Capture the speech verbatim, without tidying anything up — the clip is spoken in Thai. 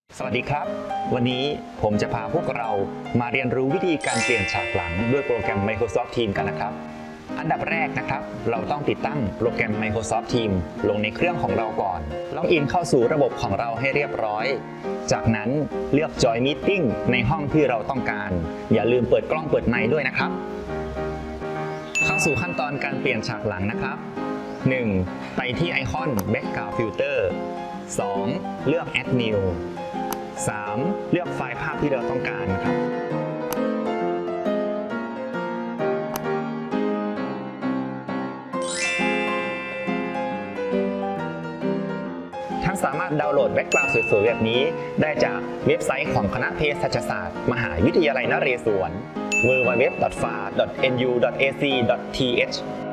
สวัสดีครับวันนี้ผมจะพาพวกเรามาเรียนรู้วิธีการเปลี่ยนฉากหลังด้วยโปรแกรม Microsoft Teams กันนะครับอันดับแรกนะครับเราต้องติดตั้งโปรแกรม Microsoft Teams ลงในเครื่องของเราก่อนล็อกอินเข้าสู่ระบบของเราให้เรียบร้อยจากนั้นเลือก Join Meeting ในห้องที่เราต้องการอย่าลืมเปิดกล้องเปิดไมค์ด้วยนะครับเข้าสู่ขั้นตอนการเปลี่ยนฉากหลังนะครับ หนึ่ง ไปที่ไอคอน Background Filter สอง เลือก Add New สาม เลือกไฟล์ภาพที่เราต้องการนะครับท่านสามารถดาวน์โหลดแบ็กกราวด์สวยๆแบบนี้ได้จากเว็บไซต์ของคณะเภสัชศาสตร์มหาวิทยาลัยนเรศวร ดับเบิลยู ดับเบิลยู ดับเบิลยู ดอท เอ เอ็น ยู ดอท เอ ซี ดอท ที เอช